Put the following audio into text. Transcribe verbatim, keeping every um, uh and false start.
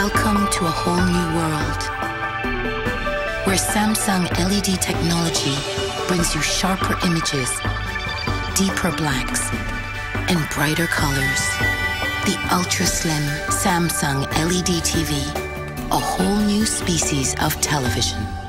Welcome to a whole new world, where Samsung L E D technology brings you sharper images, deeper blacks, and brighter colors. The ultra-slim Samsung L E D T V, a whole new species of television.